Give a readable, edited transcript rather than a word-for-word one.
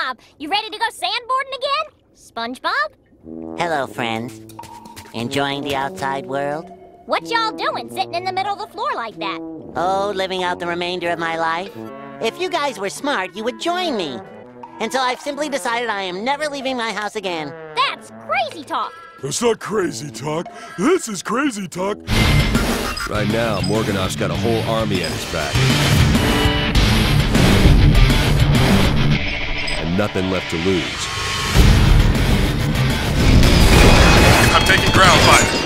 SpongeBob. You ready to go sandboarding again? SpongeBob? Hello, friends. Enjoying the outside world? What y'all doing sitting in the middle of the floor like that? Oh, living out the remainder of my life? If you guys were smart, you would join me. And so I've simply decided I am never leaving my house again. That's crazy talk. That's not crazy talk. This is crazy talk. Right now, Morganoff's got a whole army at his back. And nothing left to lose. I'm taking ground fire.